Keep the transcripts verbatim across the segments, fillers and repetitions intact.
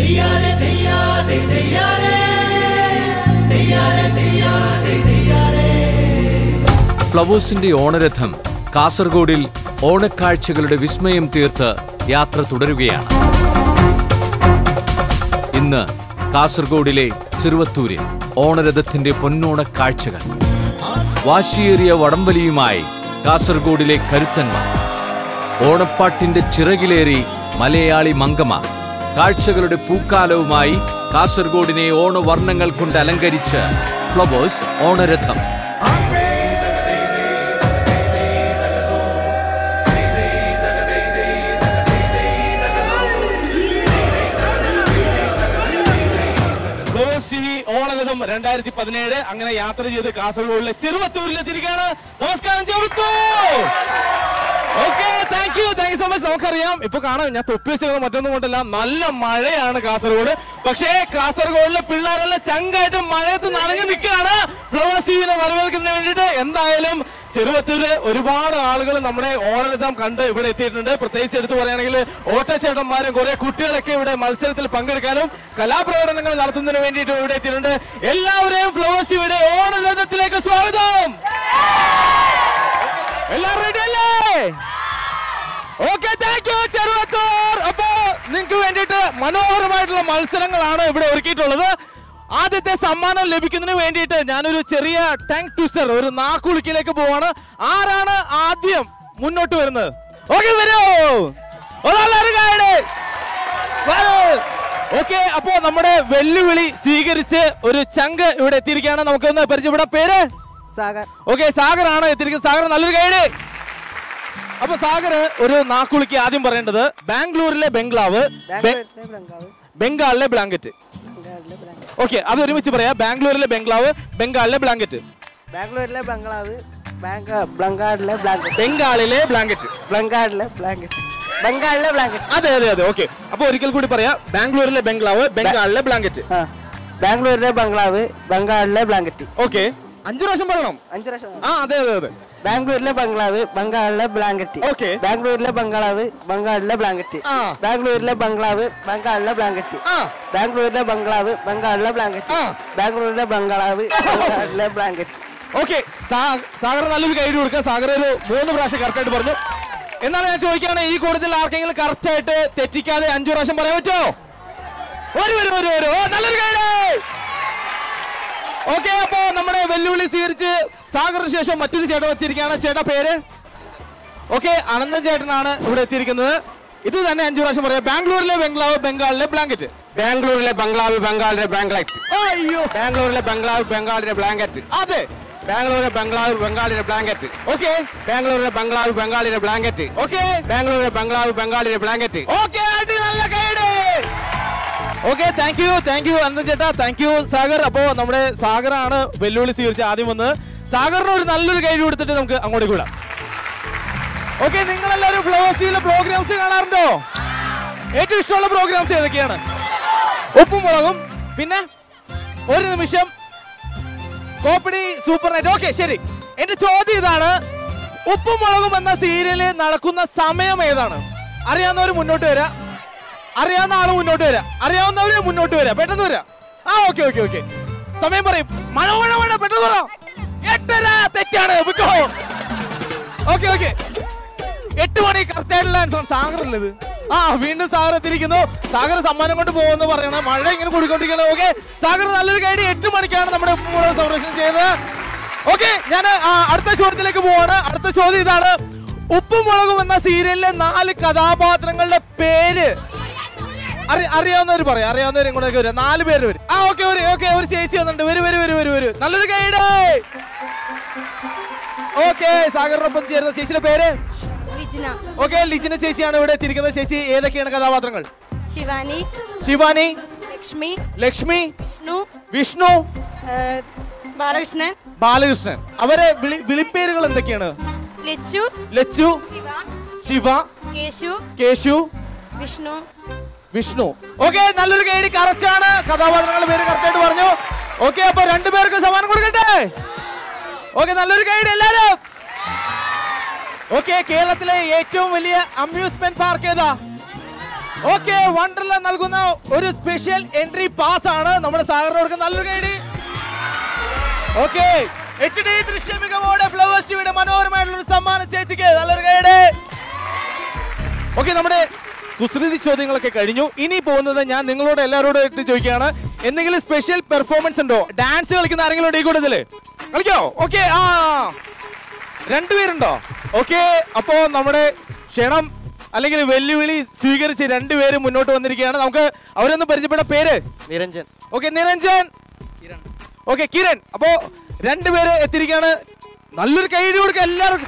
ഫ്ലവേഴ്സിന്റെ ഓണരഥം കാസർഗോഡിൽ ഓണക്കാഴ്ചകളുടെ വിസ്മയം തീർത്ത് യാത്ര തുടരുകയാണ്. ഇന്ന് കാസർഗോഡിലെ ചെറുവത്തൂരിൽ ഓണരഥത്തിന്റെ പൊന്നോണക്കാഴ്ചകൾ. വാശിയേറിയ വടംവലിയുമായി കാസർഗോഡിലെ കരുത്തന്മാർ. ഓണപ്പാട്ടിന്റെ ചിറകിലേറി മലയാളി മങ്കമാർ. കാഴ്ചകളുടെ പൂക്കാലവുമായി കാസർഗോഡിനെ ഓണവർണ്ണങ്ങൾ കൊണ്ട് അലങ്കരിച്ച് ഫ്ലവേഴ്സ് ഓണരഥം. ഓണരഥം രണ്ടായിരത്തി പതിനേഴ് അങ്ങനെ യാത്ര ചെയ്ത് കാസർഗോഡിലെ ചെറുവത്തൂരിലെത്തിയിരിക്കുകയാണ്. നമസ്കാരം Cheruvathur. Okay, thank you thank you so much. നമുക്കറിയാം, ഇപ്പൊ കാണാം, ഞാൻ തൊപ്പി വെച്ചത് മറ്റൊന്നും കൊണ്ടല്ല, നല്ല മഴയാണ് കാസർഗോഡ്. പക്ഷേ കാസർഗോഡിലെ പിള്ളേരെല്ലാം ചങ്കായിട്ട് മഴയത്ത് നനഞ്ഞു നിൽക്കുകയാണ് ഫ്ലവേഴ്സ് ടിവിനെ വരവേൽക്കുന്നതിന് വേണ്ടിയിട്ട്. എന്തായാലും ചെറുവത്തൂര് ഒരുപാട് ആളുകൾ നമ്മുടെ ഓണരഥം കണ്ട് ഇവിടെ എത്തിയിട്ടുണ്ട്. പ്രത്യേകിച്ച് എടുത്തു പറയുകയാണെങ്കിൽ ഓട്ടച്ചേട്ടന്മാരും കുറെ കുട്ടികളൊക്കെ ഇവിടെ മത്സരത്തിൽ പങ്കെടുക്കാനും കലാപ്രകടനങ്ങൾ നടത്തുന്നതിന് വേണ്ടിയിട്ട് ഇവിടെ എത്തിയിട്ടുണ്ട്. എല്ലാവരെയും ഫ്ലവേഴ്സ് ടിവിയുടെ ഓണരഥത്തിലേക്ക് സ്വാഗതം. എല്ലാവരും റെഡി അല്ലേ? Okay, thank you Cheruvathur. അപ്പോ നിങ്ങൾക്ക് വേണ്ടിയിട്ട് മനോഹരമായിട്ടുള്ള മത്സരങ്ങളാണ് ഇവിടെ ഒരുക്കിയിട്ടുള്ളത്. ആദ്യത്തെ സമ്മാനം ലഭിക്കുന്നതിന് വേണ്ടിയിട്ട് ഞാനൊരു ചെറിയ ടങ് ട്വിസ്റ്റർ, ഒരു നാക്കുളുക്കിലേക്ക് പോവാണ്. ആരാണ് ആദ്യം മുന്നോട്ട് വരുന്നത്? ഓക്കെ, വരൂ. ഓക്കെ, അപ്പോ നമ്മുടെ വെല്ലുവിളി സ്വീകരിച്ച് ഒരു ചങ്ക് ഇവിടെ എത്തിയിരിക്കുകയാണ്. നമുക്കൊന്ന് പരിചയപ്പെടാം. പേര് സാഗർ. ഓക്കെ, സാഗർ ആണ് എത്തിയിരിക്കുന്നത്. സാഗർ, നല്ലൊരു ഗൈഡ്. അപ്പൊ സാഗർ ഒരു നാക്കുളിക്ക് ആദ്യം പറയേണ്ടത് ബാംഗ്ലൂരിലെ ബംഗ്ലാവ്, ബംഗാളിലെ ബ്ലാങ്കറ്റ്. ഓക്കെ, അത് ഒരുമിച്ച് പറയാം. ബാംഗ്ലൂരിലെ ബംഗ്ലാവ്, ബംഗാളിലെ ബ്ലാങ്കറ്റ്. ബാംഗ്ലൂരിലെ ബംഗ്ലാവ്, ബംഗാളിലെ ബ്ലാങ്കറ്റ്. ബംഗാളിലെ ബ്ലാങ്കറ്റ്. ബംഗാളിലെ ബ്ലാങ്കറ്റ്. ബംഗാളിലെ ബ്ലാങ്കറ്റ്. അതെ അതെ അതെ. ഓക്കെ, അപ്പൊ ഒരിക്കൽ കൂടി പറയാം. ബാംഗ്ലൂരിലെ ബംഗ്ലാവ്, ബംഗാളിലെ ബ്ലാങ്കറ്റ്. ബാംഗ്ലൂരിലെ ബംഗ്ലാവ്, ബംഗാളിലെ ബ്ലാങ്കറ്റ്. ഓക്കെ, അഞ്ചു പ്രാവശ്യം പറയണം. അഞ്ചു പ്രാവശ്യം. ആ, അതെ അതെ അതെ. ബാംഗ്ലൂരിലെ ബംഗ്ലാവ്, ബംഗാളിലെ ബ്ലാങ്കറ്റ്. ഓക്കെ, ബാംഗ്ലൂരിലെ ബംഗ്ലാവ്, ബംഗാളിലെ ബ്ലാങ്കറ്റ്. ബാംഗ്ലൂരിലെ ബംഗ്ലാവ്, ബംഗാളിലെ ബ്ലാങ്കറ്റ്. ബാംഗ്ലൂരിലെ ബംഗ്ലാവ്, ബംഗാളിലെ ബ്ലാങ്കറ്റ്. ബാംഗ്ലൂരിലെ ബംഗ്ലാവ്, ബംഗാളിലെ ബ്ലാങ്കറ്റ്. ഓക്കെ, സാഗർ നല്ലൊരു ഗൈഡ് കൊടുക്കുക. സാഗർ ഒരു മൂന്ന് പ്രാവശ്യം കറക്റ്റ് ആയിട്ട് പറഞ്ഞു. എന്നാൽ ഞാൻ ചോദിക്കുകയാണ്, ഈ കൂടുതൽ ആർക്കെങ്കിലും കറക്റ്റ് ആയിട്ട് തെറ്റിക്കാതെ അഞ്ചു പ്രാവശ്യം പറയാൻ പറ്റുമോ? ഒരു ഒരു ഒരു ഒരു നല്ലൊരു ഗൈഡ്. ഓക്കെ, അപ്പോ നമ്മുടെ വെല്ലുവിളി സ്വീകരിച്ച് സാഗറിന് ശേഷം മറ്റൊരു ചേട്ടൻ എത്തിയിരിക്കുകയാണ്. ചേട്ടാ പേര്? ഓക്കെ, അനന്തൻ ചേട്ടനാണ് ഇവിടെ എത്തിയിരിക്കുന്നത്. ഇത് തന്നെ അഞ്ചു പ്രാവശ്യം പറയാം. ബാംഗ്ലൂരിലെ ബംഗ്ലാവ്, ബംഗാളിലെ ബ്ലാങ്കറ്റ്. ബാംഗ്ലൂരിലെ ബംഗ്ലാവ്, ബംഗാളിലെ ബ്ലാങ്കറ്റ്. അയ്യോ, ബാംഗ്ലൂരിലെ ബംഗ്ലാവ്, ബംഗാളിലെ ബ്ലാങ്കറ്റ്. അതെ, ബാംഗ്ലൂരിലെ ബംഗ്ലാവ്, ബംഗാളിലെ ബ്ലാങ്കറ്റ്. ഓക്കെ, ബാംഗ്ലൂരിലെ ബംഗ്ലാവ്, ബംഗാളിലെ ബ്ലാങ്കറ്റ്. ഓക്കെ, ബാംഗ്ലൂരിലെ ബംഗ്ലാവ്, ബംഗാളിലെ ബ്ലാങ്കറ്റ്. ഓക്കെ, അടി, നല്ല guide. Okay, thank you thank you Ananthan ചേട്ടാ, താങ്ക് യു സാഗർ. അപ്പോ നമ്മുടെ സാഗറാണ് വെല്ലുവിളി സ്വീകരിച്ച് ആദ്യം വന്ന്. സാഗറിന് ഒരു നല്ലൊരു ഗൈഡ് കൊടുത്തിട്ട് നമുക്ക് അങ്ങോട്ട് വിടാം. ഓക്കെ, നിങ്ങളെല്ലാവരും ഫ്ലവേഴ്സ് ടിവിയിലെ പ്രോഗ്രാംസ് കാണാറുണ്ടോ? ഏറ്റവും ഇഷ്ടമുള്ള പ്രോഗ്രാംസ് ഏതൊക്കെയാണ്? ഉപ്പും മുളകും, പിന്നെ ഒരു നിമിഷം, കോപ്പടി, സൂപ്പർ നൈറ്റ്. ഓക്കെ, ശരി. എന്റെ ചോദ്യം ഇതാണ്, ഉപ്പും മുളകും എന്ന സീരിയലിൽ നടക്കുന്ന സമയം ഏതാണ്? അറിയാവുന്നവർ മുന്നോട്ട് വരാം. അറിയാവുന്ന ആള് മുന്നോട്ട് വരാം. അറിയാവുന്നവര് മുന്നോട്ട് വരാം. പെട്ടെന്ന് വരാം. ആ, ഓക്കെ ഓക്കെ ഓക്കെ. സമയം പറയും. മഴ മഴ മഴ പെട്ടെന്ന് പറയാം. എട്ടര തെറ്റാണ്. ഓക്കെ ഓക്കെ, എട്ട് മണി കറക്റ്റ് ആയിട്ടുള്ള ആൻസർ. സാഗറല്ലത്. ആ, വീണ്ടും സാഗർ എത്തിയിരിക്കുന്നു. സാഗർ സമ്മാനം കൊണ്ട് പോകുമെന്ന് പറയണം. മഴ ഇങ്ങനെ കൂടിക്കൊണ്ടിരിക്കുന്നത്. ഓക്കെ, സാഗർ നല്ലൊരു ഗൈഡ്. എട്ട് മണിക്കാണ് നമ്മുടെ ഉപ്പുമുളക് സംരക്ഷണം ചെയ്യുന്നത്. ഓക്കെ, ഞാൻ അടുത്ത ചോദ്യത്തിലേക്ക് പോവാണ്. അടുത്ത ചോദ്യം ഇതാണ്, ഉപ്പുമുളകും എന്ന സീരിയലിലെ നാല് കഥാപാത്രങ്ങളുടെ പേര് അറിയാവുന്നവർ പറയാം. അറിയാവുന്നവർ ഇങ്ങോട്ടേക്ക് വരും. നാല് പേര് വരും. ആ, ഓക്കെ ഓക്കെ, ഒരു ചേച്ചി വന്നിട്ടുണ്ട്. വരും വരും വരും വരും വരും നല്ലൊരു ഗൈഡ്. ഓക്കെ, സാഗറിനൊപ്പം ചേരുന്ന ചേച്ചിയുടെ പേര് ലിജിന. ഓക്കെ, ലിജിന ചേച്ചിയാണ് ഇവിടെ എത്തിയിരിക്കുന്നത്. ചേച്ചി, ഏതൊക്കെയാണ് കഥാപാത്രങ്ങൾ? ശിവാനി, ശിവാനി, ലക്ഷ്മി, ലക്ഷ്മി, വിഷ്ണു, വിഷ്ണു, ബാലകൃഷ്ണൻ, ബാലകൃഷ്ണൻ. അവരെ വിളിപ്പേരുകൾ എന്തൊക്കെയാണ്? ലച്ചു, ലച്ചു, ശിവ, കേശു, കേശു, വിഷ്ണു, വിഷ്ണു. ഓക്കെ, നല്ലൊരു ഗൈഡ്. കറക്റ്റ് ആണ്. കഥാപാത്രങ്ങളുടെ പേര് കറക്റ്റ് ആയിട്ട് പറഞ്ഞു. ഓക്കെ, അപ്പൊ രണ്ടുപേർക്ക് സമ്മാനം കൊടുക്കട്ടെ. ഓക്കെ, നല്ലൊരു ഗൈഡ് എല്ലാരും. ഓക്കെ, കേരളത്തിലെ ഏറ്റവും വലിയ അമ്യൂസ്മെന്റ് പാർക്ക് ഏതാ? ഓക്കെ, വണ്ടർല നൽകുന്ന ഒരു സ്പെഷ്യൽ എൻട്രി പാസ് ആണ് നമ്മുടെ സാഗറിനോട്. നല്ലൊരു കൈഡി. ഓക്കെ, എച്ച് ഡി ദൃശ്യ മികവോടെ ഫ്ലവേഴ്സ് ടിവിയുടെ മനോഹരമായിട്ടുള്ള ഒരു സമ്മാനം ചേച്ചിക്ക്. നല്ലൊരു കൈഡി. ഓക്കെ, നമ്മുടെ കുസൃതി ചോദ്യങ്ങളൊക്കെ കഴിഞ്ഞു. ഇനി പോകുന്നത് ഞാൻ നിങ്ങളോട് എല്ലാവരോടും ചോദിക്കുകയാണ്, എന്തെങ്കിലും സ്പെഷ്യൽ പെർഫോമൻസ് ഉണ്ടോ? ഡാൻസ് കളിക്കുന്ന ആരെങ്കിലും ഉണ്ടോ ഈ കൂട്ടത്തില്? കളിക്കോ? ഓക്കെ, ആ രണ്ടുപേരുണ്ടോ? ഓക്കെ, അപ്പോ നമ്മുടെ ക്ഷണം അല്ലെങ്കിൽ വെല്ലുവിളി സ്വീകരിച്ച് രണ്ടുപേരും മുന്നോട്ട് വന്നിരിക്കുകയാണ്. നമുക്ക് അവരൊന്ന് പരിചയപ്പെട്ട പേര്? നിരഞ്ജൻ. ഓക്കെ, നിരഞ്ജൻ. ഓക്കെ, കിരൺ. അപ്പോ രണ്ടുപേര് എത്തിയിരിക്കുകയാണ്. നല്ലൊരു കൈയ്യടി കൊടുക്കുക എല്ലാവർക്കും.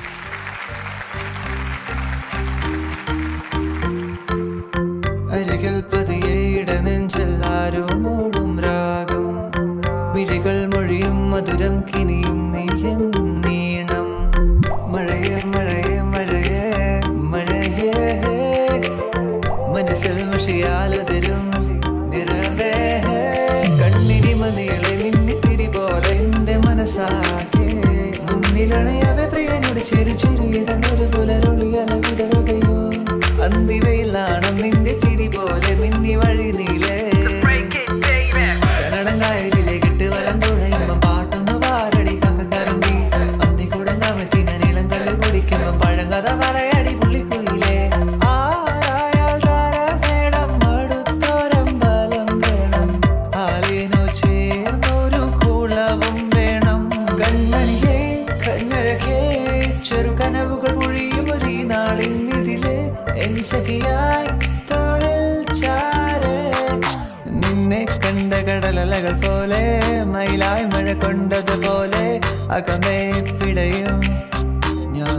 അരികൾ പതിയേട നെഞ്ചെല്ലാരോ മൂടും രാഗം, മിഴികൾ മൊഴിയും മധുരം കിനിയും നെയ്യൻ നീണം. മഴയേ മഴയേ മഴയേ മഴയേ മനസ്സിൽ മഷിയാലതിരും നിറവേ. കണ്ണിനി മതികളെ മിന്നിത്തിരി പോലെ എന്റെ മനസ്സാകെ മുന്നിലണയവെ പ്രിയനോട് ചെറു ചെറിയതൊരു പുലരൊളിയല വിടരുകയോ. അന്തിവയിലാണ് നിന്റെ ചിരി പോലെ മിന്നി വഴി നീലേ. കന്നടങ്കായലിലെ കെട്ട് വലം തുഴയുമ്പോ പാട്ടൊന്ന് പാരടി കക്കരമ്പി. അന്തിക്കൂടം കമത്തിന നീളം കള്ളു കുടിക്കുമ്പോ പഴങ്കഥ പറയടി പുള്ളിക്കുയിലേ. ആരായാൽ താര വേണം അടുത്തോരം ബലം വേണം, ആലിനോ ചേർന്നൊരു കുളവും വേണം. കൺമണിയേ കണ്ണഴകേ ചെറു കനവുകൾ മൊഴിയും ഒരു നാളിന്നിതിലെ എൻസഖിയായി തോളിൽ ചാരേ. നിന്നെ കണ്ട കടലലകൾ പോലെ മയിലായി മഴ കൊണ്ടതുപോലെ അകമേ പിടയും ഞാൻ.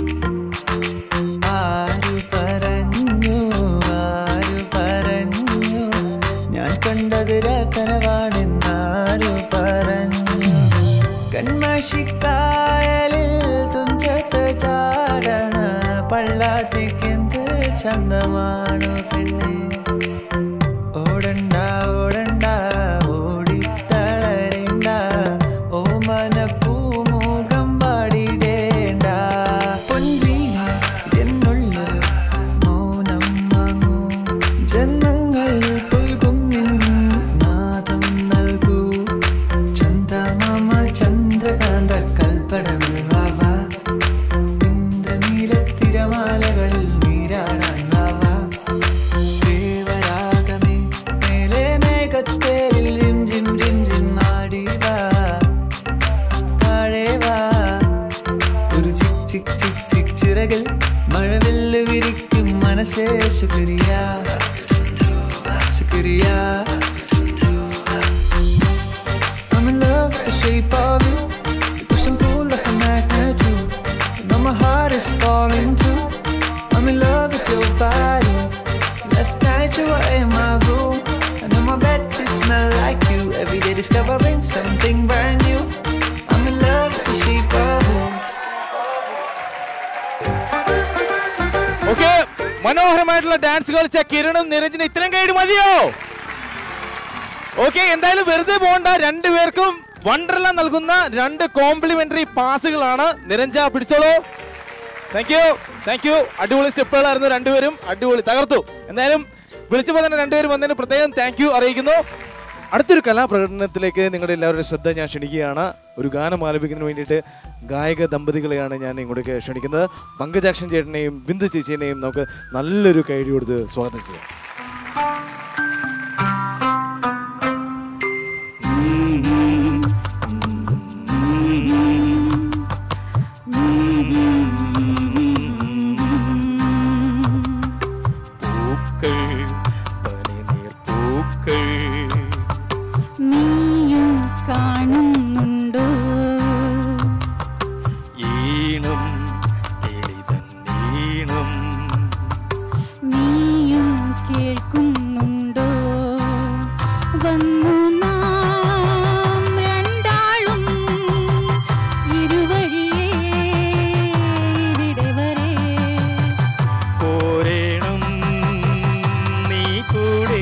ആരു പറഞ്ഞു ആരു പറഞ്ഞു ഞാൻ കണ്ടതൊരു കനവാണെന്നാരു പറഞ്ഞു. കൺമഷിക്കായലിൽ തുഞ്ചത്ത് ചാടണ പള്ളാത്തിക്കെന്ത് ചന്തമാണു പെണ്ണെ. ഓടണ്ട ഓടണ്ട ഓടിത്തളരണ്ട, ഓ മനപ്പൂമുഖം പാടിടേണ്ട. പൊൻവീണ എന്നുള്ള മൗനം വാങ്ങൂ, ജന്മങ്ങൾ പുൽകുന്നിൻ നാദം നൽകൂ. ചന്ദമാമ ചന്ദ്രകാന്ത കൽപ്പടവിൽ വാവാ, ഇന്ദ്രനീലത്തിരമാലകളിൽ നീരാടാൻ വാവാ. ദേവരാഗമേ മേലെ മേഘത്തേരിൽ റിം ജിം റിം ജിം ആടി വാ, താഴെ വാ. ഒരു ചിക് ചിക് ചിക് ചിക് ചിറകിൽ മഴവില്ല് വിരിക്കും മനസ്സേ. ശുക്രിയ ശുക്രിയ. I'm in love with the shape of you. You push and pull like a magnet too. You know my heart is falling too. I'm in love with your body. Last night you were in my room. I know my bed sheets smell like you. Every day discovering something brand new. I'm in love with the shape of you. Okay, മനോഹരമായിട്ടുള്ള dance കളിച്ച കിരണും നിരഞ്ജനും ഇത്രയും കൈയ്യടി മതിയോ? Okay, എന്തായാലും വെറുതെ പോകണ്ട. രണ്ടുപേർക്കും വണ്ടർല നൽകുന്ന രണ്ട് കോംപ്ലിമെന്ററി പാസുകളാണ്. നിരഞ്ജ പിടിച്ചോളൂ. Thank you thank you. അടിപൊളി സ്റ്റെപ്പുകളായിരുന്നു രണ്ടുപേരും, അടിപൊളി തകർത്തു. എന്തായാലും വിളിച്ചപ്പോൾ തന്നെ രണ്ടുപേരും വന്നതിന് പ്രത്യേകം താങ്ക് യു അറിയിക്കുന്നു. അടുത്തൊരു കലാപ്രകടനത്തിലേക്ക് നിങ്ങളുടെ എല്ലാവരുടെ ശ്രദ്ധ ഞാൻ ക്ഷണിക്കുകയാണ്. ഒരു ഗാനം ആലപിക്കുന്നതിന് വേണ്ടിയിട്ട് ഗായക ദമ്പതികളെയാണ് ഞാൻ ഇങ്ങോട്ടേക്ക് ക്ഷണിക്കുന്നത്. പങ്കജാക്ഷൻ ചേട്ടനെയും ബിന്ദു ചേച്ചിയെയും നമുക്ക് നല്ലൊരു കൈയ്യടി കൊടുത്ത് സ്വാഗതം ചെയ്യാം. കാണുന്നുണ്ടോ ഈണം എളിതൻ ഈണം നീയും കേൾക്കുന്നുണ്ടോ വന്നു നാം രണ്ടാളും ഇരുവഴിയേ ഇവിടെ വരെ പോരേണം നീ കൂടെ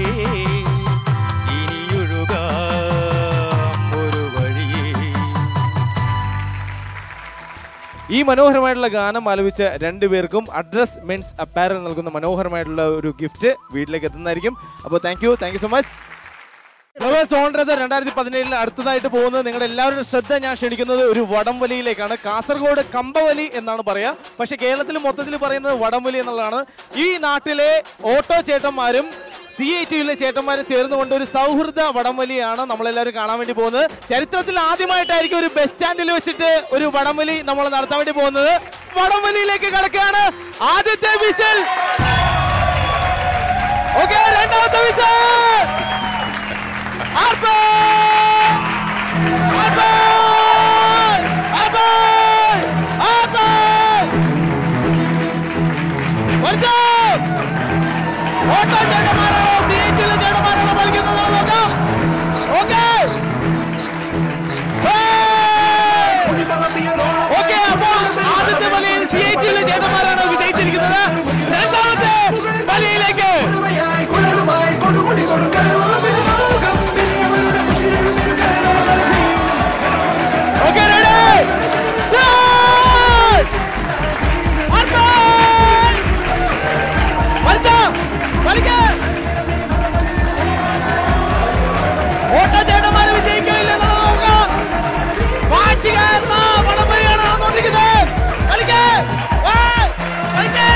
ഈ മനോഹരമായിട്ടുള്ള ഗാനം ആലപിച്ച രണ്ടുപേർക്കും അഡ്രസ് മെൻസ് അപ്പാരൽ നൽകുന്ന മനോഹരമായിട്ടുള്ള ഒരു ഗിഫ്റ്റ് വീട്ടിലേക്ക് എത്തുന്നതായിരിക്കും. അപ്പോൾ thank you thank you so much. Flowers on റെദർ രണ്ടായിരത്തി പതിനേഴിൽ അടുത്തതായിട്ട് പോകുന്നത് നിങ്ങളുടെ എല്ലാവരുടെ ശ്രദ്ധ ഞാൻ ക്ഷണിക്കുന്നത് ഒരു വടംവലിയിലേക്കാണ്. കാസർഗോഡ് കമ്പവലി എന്നാണ് പറയാ, പക്ഷെ കേരളത്തിൽ മൊത്തത്തിൽ പറയുന്നത് വടംവലി എന്നുള്ളതാണ്. ഈ നാട്ടിലെ ഓട്ടോ ചേട്ടന്മാരും സി ഐ ടിയിലെ ചേട്ടന്മാരും ചേർന്നുകൊണ്ട് ഒരു സൗഹൃദ വടംവലിയാണ് നമ്മളെല്ലാവരും കാണാൻ വേണ്ടി പോകുന്നത്. ചരിത്രത്തിൽ ആദ്യമായിട്ടായിരിക്കും ഒരു ബസ് സ്റ്റാൻഡിൽ വെച്ചിട്ട് ഒരു വടംവലി നമ്മൾ നടത്താൻ വേണ്ടി പോകുന്നത്. വടംവലിയിലേക്ക് കടക്കുകയാണ്. ആദ്യത്തെ വിസിൽ, ഓക്കെ, രണ്ടാമത്തെ വിസിൽ, ഓട്ടോ ചേട്ടന്മാരാണോ സി ഐ ടിയിലെ ചേട്ടന്മാരാണോ കളിക്കുന്നത് നോക്കാം. ഓക്കെ ഓക്കെ അപ്പോൾ ആദ്യത്തെ വലയിൽ സി ഐ ടിയിലെ ചേട്ടന്മാരാണ് വിജയിച്ചിരിക്കുന്നത്. രണ്ടാമത്തെ വലയിലേക്ക് ഓക്കെ റെഡി ഓട്ടോ ചേട്ടന്മാര് വിജയിക്കില്ല എന്നുള്ളത് നോക്കാം. വാശികാരനാ വടംവലിയാണ് നടന്നുകൊണ്ടിരിക്കുന്നത്. കളിക്കേ കളിക്കേ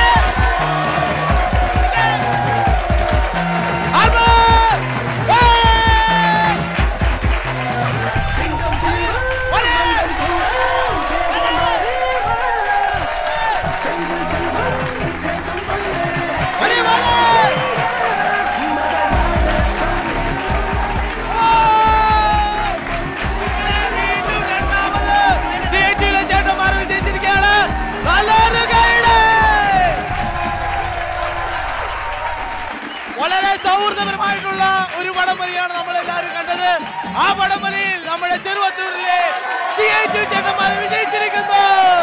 വളരെ സൗഹൃദപരമായിട്ടുള്ള ഒരു വടംവലിയാണ് നമ്മൾ എല്ലാവരും കണ്ടത്. ആ വടംവലിയിൽ നമ്മുടെ ചെറുവത്തൂരിലെ സി ഐ ടി ചേട്ടന്മാർ വിജയിച്ചിരിക്കുന്നു.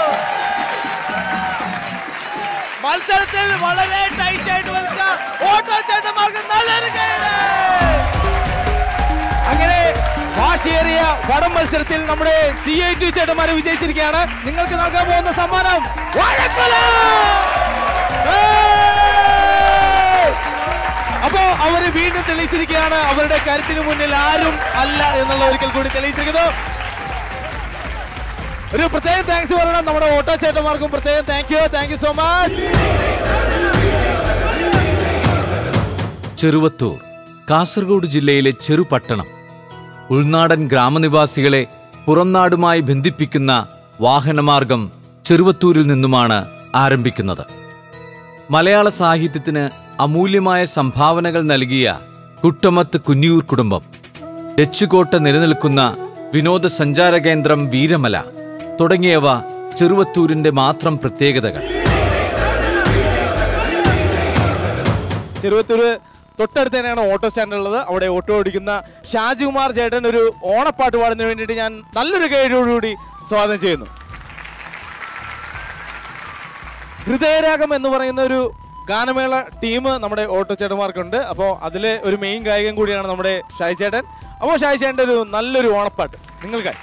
മത്സരത്തിൽ വളരെ ടൈറ്റ് ആയിട്ട് കളിച്ച ഓട്ടോ ചേട്ടന്മാർക്ക് നല്ലൊരു കൈയ്യടി. അങ്ങനെ വാശിയേറിയ വടം മത്സരത്തിൽ നമ്മുടെ സി ഐ ടി ചേട്ടന്മാർ വിജയിച്ചിരിക്കുകയാണ്. നിങ്ങൾക്ക് നൽകാൻ പോകുന്ന സമ്മാനം വാഴക്കുല. അപ്പോ അവര് വീണ്ടും തെളിയിച്ചിരിക്കുകയാണ് അവരുടെ കരുത്തിന് മുന്നിൽ ആരും അല്ല എന്നുള്ള ഒരിക്കൽ കൂടി തെളിയിച്ചിരിക്കുന്നു. ഒരു പ്രത്യേക താങ്ക്സ് പറയണം നമ്മുടെ ഓട്ടോ ചേട്ടന്മാർക്കും പ്രത്യേകം thank you thank you so much. Cheruvathur Kasaragod ജില്ലയിലെ ചെറുപട്ടണം ഉൾനാടൻ ഗ്രാമനിവാസികളെ പുറംനാടുമായി ബന്ധിപ്പിക്കുന്ന വാഹനമാർഗം ചെറുവത്തൂരിൽ നിന്നുമാണ് ആരംഭിക്കുന്നത്. മലയാള സാഹിത്യത്തിന് അമൂല്യമായ സംഭാവനകൾ നൽകിയ കുട്ടമത്ത് കുന്നിയൂർ കുടുംബം, ഡച്ചുകോട്ട നിലനിൽക്കുന്ന വിനോദസഞ്ചാര കേന്ദ്രം വീരമല തുടങ്ങിയവ ചെറുവത്തൂരിന്റെ മാത്രം പ്രത്യേകതകൾ. ചെറുവത്തൂര് തൊട്ടടുത്ത് തന്നെയാണ് ഓട്ടോ സ്റ്റാൻഡ് ഉള്ളത്. അവിടെ ഓട്ടോ ഓടിക്കുന്ന ഷാജികുമാർ ചേട്ടൻ ഒരു ഓണപ്പാട്ട് പാടുന്നതിന് വേണ്ടിയിട്ട് ഞാൻ നല്ലൊരു കൈയോടുകൂടി സ്വാഗതം ചെയ്യുന്നു. ഹൃദയരാഗം എന്ന് പറയുന്ന ഒരു ഗാനമേള ടീം നമ്മുടെ ഓട്ടോ ചേട്ടന്മാർക്കുണ്ട്. അപ്പോൾ അതിലെ ഒരു മെയിൻ ഗായകൻ കൂടിയാണ് നമ്മുടെ ഷായി ചേട്ടൻ. അപ്പോൾ ഷായി ചേട്ടൻ്റെ ഒരു നല്ലൊരു ഓണപ്പാട്ട് നിങ്ങൾക്കായി.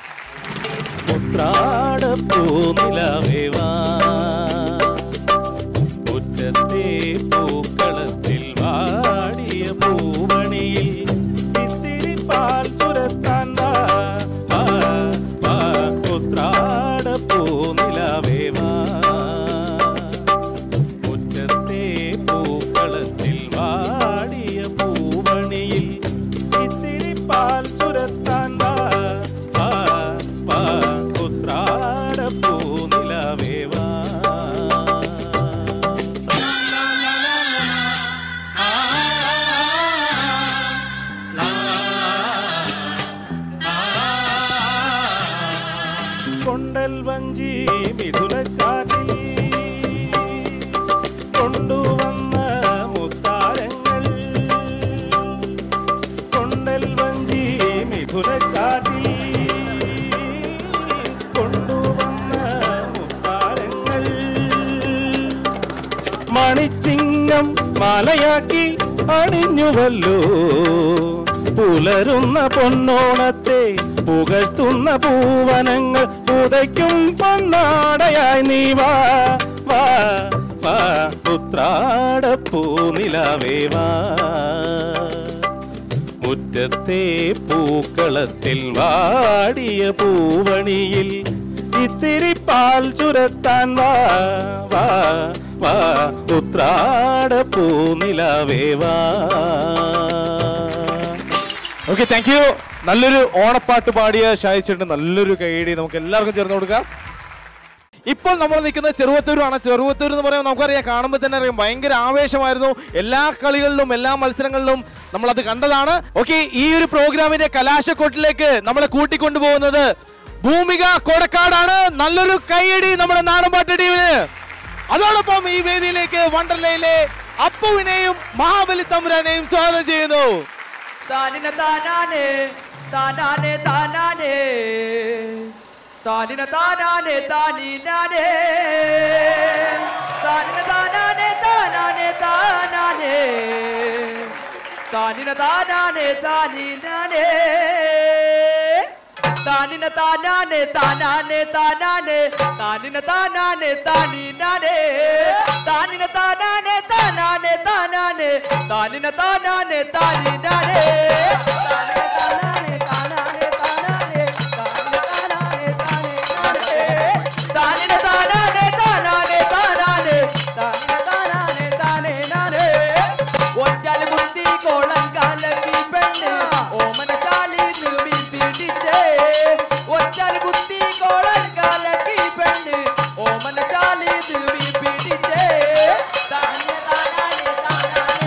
പൂക്കളത്തിൽ വാടിയ പൂവണിയിൽ ഇത്തിരി പാൽ ചുരത്താൻ ഉത്രാട പൂനിലവേവാ മുറ്റത്തെ പൂക്കളത്തിൽ വാടിയ പൂവണിയിൽ ഇത്തിരി പാൽ ചുരത്താൻ ഉത്രാട പൂനിലവേവാ. കൊണ്ടൽ വഞ്ചി മിഥുനക്കാറ്റിൽ കൊണ്ടുവന്ന മുത്താരങ്ങൾ, കൊണ്ടൽ വഞ്ചി മിഥുനക്കാറ്റിൽ കൊണ്ടുവന്ന മുത്താരങ്ങൾ, മണിച്ചിങ്ങം മാലയാക്കി അണിഞ്ഞുവല്ലോ പുലരുന്ന പൊന്നോണത്തെ പുകഴ്ത്തുന്ന പൂവനങ്ങൾ ഉദയ്ക്കും പൊന്നാടയായി നീ വാ വാ വാ ഉത്രാടപ്പൂനിലാവേ വാ മുറ്റത്തെ പൂക്കളത്തിൽ വാടിയ പൂവണിയിൽ ഇത്തിരി പാൽ ചുരത്താൻ വാ വാ വാ ഉത്രാടപ്പൂനിലാവേ വാ. Okay, thank you. നല്ലൊരു ഓണപ്പാട്ട് പാടിയ ഷായിച്ചിട്ട് നല്ലൊരു കൈയടി നമുക്ക് എല്ലാവർക്കും ചേർന്ന് കൊടുക്കാം. ഇപ്പോൾ നമ്മൾ നിൽക്കുന്നത് ചെറുവത്തൂരാണ്. ചെറുവത്തൂർ എന്ന് പറയുമ്പോൾ നമുക്കറിയാം, കാണുമ്പോൾ തന്നെ അറിയാം ഭയങ്കര ആവേശമായിരുന്നു. എല്ലാ കളികളിലും എല്ലാ മത്സരങ്ങളിലും നമ്മളത് കണ്ടതാണ്. ഓക്കെ, ഈ ഒരു പ്രോഗ്രാമിന്റെ കലാശക്കൊട്ടിലേക്ക് നമ്മളെ കൂട്ടിക്കൊണ്ടുപോകുന്നത് ഭൂമിക കൊടക്കാടാണ്. നല്ലൊരു കൈയടി നമ്മുടെ നാടൻപാട്ട് ടീമിന്. അതോടൊപ്പം ഈ വേദിയിലേക്ക് വണ്ടർലയിലെ അപ്പുവിനെയും മഹാബലി തമ്പുരാനെയും സ്വാഗതം ചെയ്യുന്നു. താനിന താനാനെ താനാനെ താനാനെ താനിന താനാനെ താനിനാനെ താനിന താനാനെ താനാനെ താനാനെ താനിന താനാനെ താനിനാനെ താനിന താനാനെ താനാനെ താനാനെ താനിന താനാനെ താനിനാനെ താനിന താനാനെ താനാനെ താനാനെ താനിന താനാനെ താനിനാനെ താനിന താനാനെ താനാനെ താനാനെ താനിന താനാനെ താനാനെ താനാനെ താനിന താനാനെ താനേ നാനേ ഒറ്റൽ കുത്തി കോളം കലക്കി പെണ്ണ് ഓമന ചാലി നിർമ്മി പിടിച്ചേ ഒറ്റൽ കുത്തി കോളം കലക്കി പെണ്ണ് ഓമന ചാലി നിർമ്മി പിടിച്ചേ താനിന താനാനെ താനാനെ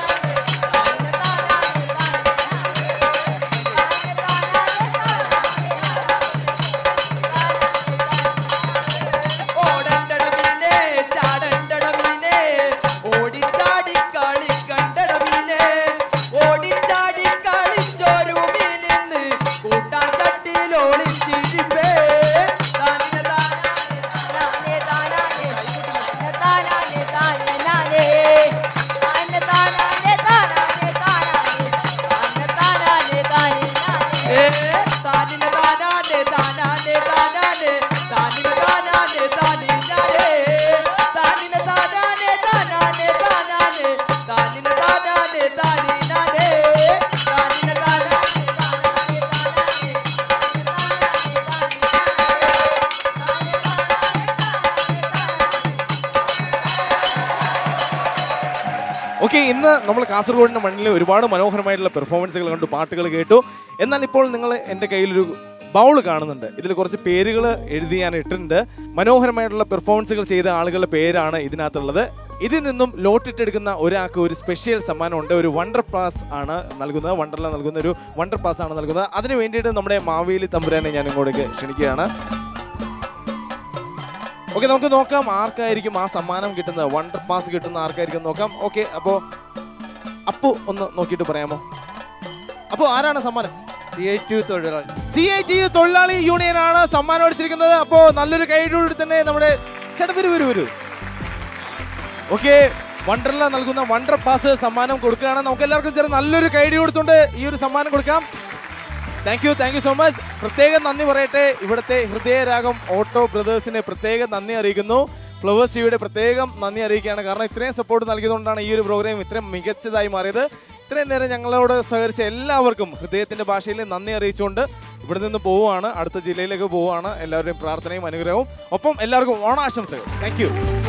ഓടണ്ടടമീനെ ചാടണ്ടടമീനെ ഓടിച്ചാടി കളി കണ്ടടമീനെ ഓടിച്ചാടി കളിച്ചൊരു മീനിന്ന് കൂട്ടാൻ തട്ടിലോളിച്ചിരിപ്പേ താനിന താനാനെ താനാനെ താനാനെ താനാനെ താനാനെ താനാനെ താനാനെ താനാനെ താനാനെ താനിന താനാനെ താനാനെ താനാനെ താനിന താനാനെ താനിനാനെ താനിന താനാനെ താനാനെ താനാനെ താനിന താനാനെ താനിനാനെ താനിന താനാനെ താനാനെ താനാനെ ഓക്കെ, ഇന്ന് നമ്മൾ കാസർഗോഡിന്റെ മണ്ണിൽ ഒരുപാട് മനോഹരമായിട്ടുള്ള പെർഫോമൻസുകൾ കണ്ടു, പാട്ടുകൾ കേട്ടു. എന്നാൽ ഇപ്പോൾ നിങ്ങൾ എൻ്റെ കയ്യിലൊരു ബൗൾ കാണുന്നുണ്ട്. ഇതിൽ കുറച്ച് പേരുകൾ എഴുതി ഞാൻ ഇട്ടിട്ടുണ്ട്. മനോഹരമായിട്ടുള്ള പെർഫോമൻസുകൾ ചെയ്ത ആളുകളുടെ പേരാണ് ഇതിനകത്തുള്ളത്. ഇതിൽ നിന്നും ലോട്ടിട്ടെടുക്കുന്ന ഒരാൾക്ക് ഒരു സ്പെഷ്യൽ സമ്മാനമുണ്ട്. ഒരു വണ്ടർ പാസ് ആണ് നൽകുന്നത്. വണ്ടർല നൽകുന്ന ഒരു വണ്ടർ പാസ് ആണ് നൽകുന്നത്. അതിന് വേണ്ടിയിട്ട് നമ്മുടെ മാവേലി തമ്പുരാനെ ഞാൻ ഇങ്ങോട്ടേക്ക് ക്ഷണിക്കുകയാണ്. ഓക്കെ, നമുക്ക് നോക്കാം ആർക്കായിരിക്കും ആ സമ്മാനം കിട്ടുന്നത്, വണ്ടർ പാസ് കിട്ടുന്ന ആർക്കായിരിക്കും നോക്കാം. ഓക്കെ, അപ്പോൾ അപ്പു ഒന്ന് നോക്കിയിട്ട് പറയാമോ? അപ്പോൾ ആരാണ് സമ്മാനം? സി ഐ ടി യു തൊഴിലാളി സി ഐ ടി യു തൊഴിലാളി യൂണിയൻ ആണ് സമ്മാനം അടിച്ചിരിക്കുന്നത്. അപ്പോൾ നല്ലൊരു കൈയോട് തന്നെ നമ്മുടെ ചേട്ടാ വരൂ വരൂ വരൂ ഓക്കെ, വണ്ടർല നൽകുന്ന വണ്ടർ പാസ് സമ്മാനം കൊടുക്കുകയാണ്. നമുക്ക് എല്ലാവർക്കും ചേർന്ന് നല്ലൊരു കൈഡി കൊടുത്തുകൊണ്ട് ഈ ഒരു സമ്മാനം കൊടുക്കാം. Thank you thank you so much. പ്രത്യേകം നന്ദി പറയട്ടെ ഇവിടുത്തെ ഹൃദയരാഗം ഓട്ടോ ബ്രദേഴ്സിനെ പ്രത്യേകം നന്ദി അറിയിക്കുന്നു. ഫ്ലവേഴ്സ് ടിവിയുടെ പ്രത്യേകം നന്ദി അറിയിക്കുകയാണ്. കാരണം ഇത്രയും സപ്പോർട്ട് നൽകിയതുകൊണ്ടാണ് ഈ ഒരു പ്രോഗ്രാം ഇത്രയും മികച്ചതായി മാറിയത്. ഇത്രയും നേരം ഞങ്ങളോട് സഹകരിച്ച എല്ലാവർക്കും ഹൃദയത്തിൻ്റെ ഭാഷയിൽ നന്ദി അറിയിച്ചുകൊണ്ട് ഇവിടെ നിന്ന് പോവുകയാണ്. അടുത്ത ജില്ലയിലേക്ക് പോവുകയാണ്. എല്ലാവരുടെയും പ്രാർത്ഥനയും അനുഗ്രഹവും ഒപ്പം എല്ലാവർക്കും ഓണാശംസകൾ. Thank U.